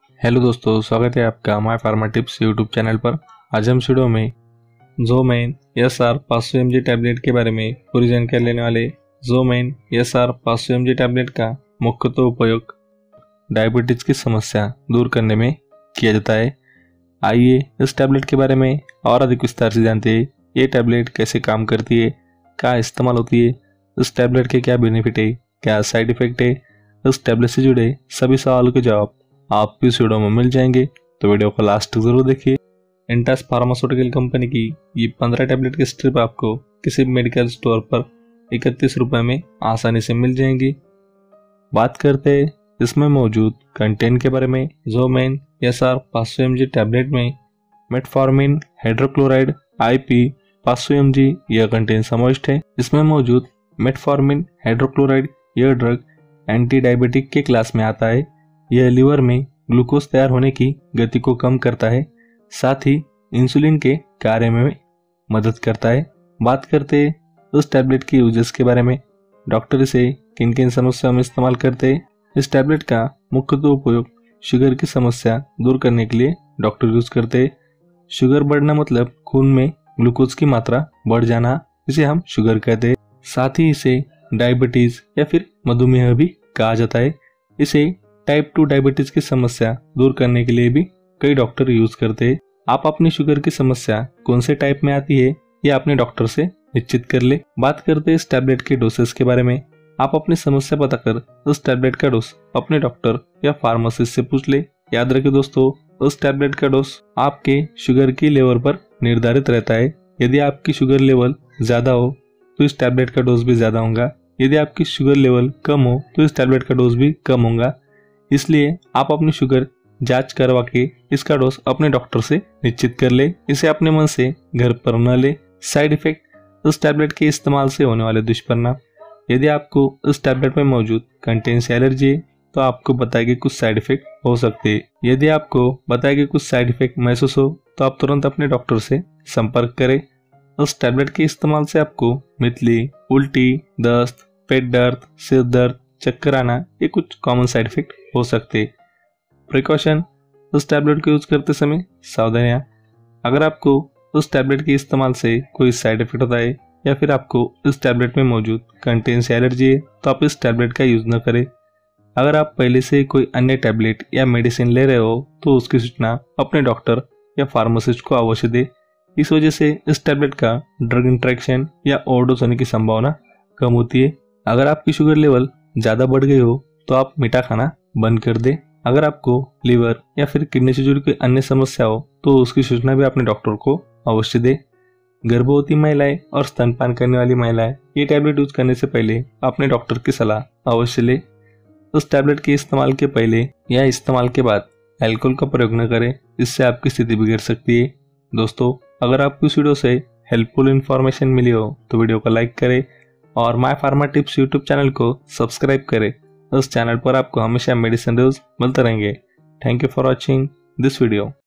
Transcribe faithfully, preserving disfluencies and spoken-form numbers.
Hello दोस्तों, स्वागत है आपका my pharma tips YouTube channel पर। आज हम वीडियो में ज़ोमेन एस आर पाँच सौ एम जी टैबलेट के बारे में पूरी जानकारी लेने वाले। ज़ोमेन एस आर पाँच सौ एम जी टैबलेट का मुख्यतः उपयोग डायबिटीज की समस्या दूर करने में किया जाता है। आइए इस टैबलेट के बारे में और अधिक विस्तार से जानते हैं। ये टैबलेट कैसे काम करती है, क्या इस्तेमाल होती है, इस टैबलेट के क्या बेनिफिट है, क्या साइड इफेक्ट है। इस टैबलेट से जुड़े सभी सवालों के जवाब आपको इस वीडियो में मिल जाएंगे, तो वीडियो को लास्ट तक जरूर देखिए। इंटास फार्मास्यूटिकल कंपनी की ये पंद्रह टैबलेट की स्ट्रिप आपको किसी भी मेडिकल स्टोर पर इकतीस रुपए में आसानी से मिल जाएंगी। बात करते हैं इसमें मौजूद कंटेंट के बारे में। ज़ोमेन एस आर पाँच सौ एम जी टैबलेट में मेटफॉर्मिन हाइड्रोक्लोराइड आई पी पाँच सौ एम जी यह कंटेंट समाविष्ट है। इसमें मौजूद मेटफॉर्मिन हाइड्रोक्लोराइड यह ड्रग एंटी डायबिटिक के क्लास में आता है। यह लीवर में ग्लूकोज तैयार होने की गति को कम करता है, साथ ही इंसुलिन के कार्य में मदद करता है। बात करते हैं इस टैबलेट की यूजेस के बारे में। डॉक्टर इसे किन किन समस्याओं में इस्तेमाल करते हैं। इस टैबलेट का मुख्यतः उपयोग शुगर की समस्या दूर करने के लिए डॉक्टर यूज करते हैं। शुगर बढ़ना मतलब खून में ग्लूकोज की मात्रा बढ़ जाना, इसे हम शुगर कहते हैं। साथ ही इसे डायबिटीज या फिर मधुमेह भी कहा जाता है। इसे टाइप टू डायबिटीज की समस्या दूर करने के लिए भी कई डॉक्टर यूज करते हैं। आप अपनी शुगर की समस्या कौन से टाइप में आती है ये अपने डॉक्टर से निश्चित कर ले। बात करते हैं इस टैबलेट के डोसेस के बारे में। आप अपनी समस्या पता कर उस टैबलेट का डोज अपने डॉक्टर या फार्मासिस्ट से पूछ ले। याद रखिए दोस्तों, उस टैबलेट का डोज आपके शुगर की लेवल पर निर्धारित रहता है। यदि आपकी शुगर लेवल ज्यादा हो तो इस टैबलेट का डोज भी ज्यादा होगा। यदि आपकी शुगर लेवल कम हो तो इस टैबलेट का डोज भी कम होगा। इसलिए आप अपनी शुगर जांच करवा के इसका डोज अपने डॉक्टर से निश्चित कर ले। इसे अपने मन से घर पर न ले। साइड इफेक्ट इस टैबलेट के इस्तेमाल से होने वाले दुष्परिणाम। यदि आपको इस टैबलेट में मौजूद कंटेंट से एलर्जी है तो आपको बताए गए कुछ साइड इफेक्ट हो सकते हैं। यदि आपको बताए गए कुछ साइड इफेक्ट महसूस हो तो आप तुरंत अपने डॉक्टर से संपर्क करें। इस टैबलेट के इस्तेमाल से आपको मितली, उल्टी, दस्त, पेट दर्द, सिर दर्द, चक्कर आना ये कुछ कॉमन साइड इफेक्ट हो सकते हैं। प्रिकॉशन उस टैबलेट को यूज करते समय सावधानियां। अगर आपको उस टैबलेट के इस्तेमाल से कोई साइड इफेक्ट होता है या फिर आपको इस टैबलेट में मौजूद कंटेंट से एलर्जी है तो आप इस टैबलेट का यूज न करें। अगर आप पहले से कोई अन्य टैबलेट या मेडिसिन ले रहे हो तो उसकी सूचना अपने डॉक्टर या फार्मासिस्ट को अवश्य दे। इस वजह से इस टैबलेट का ड्रग इंटरेक्शन या ओवरडोज होने की संभावना कम होती है। अगर आपकी शुगर लेवल ज़्यादा बढ़ गई हो तो आप मीठा खाना बंद कर दें। अगर आपको लीवर या फिर किडनी से जुड़ी कोई अन्य समस्या हो तो उसकी सूचना भी अपने डॉक्टर को अवश्य दें। गर्भवती महिलाएं और स्तनपान करने वाली महिलाएं ये टैबलेट यूज करने से पहले अपने डॉक्टर की सलाह अवश्य ले। उस टैबलेट के इस्तेमाल के पहले या इस्तेमाल के बाद अल्कोहल का प्रयोग न करें, इससे आपकी स्थिति बिगड़ सकती है। दोस्तों, अगर आपको इस वीडियो से हेल्पफुल इन्फॉर्मेशन मिली हो तो वीडियो को लाइक करें और my pharma tips YouTube channel को सब्सक्राइब करें। इस चैनल पर आपको हमेशा मेडिसिन रिव्यूज मिलते रहेंगे। Thank you for watching this video.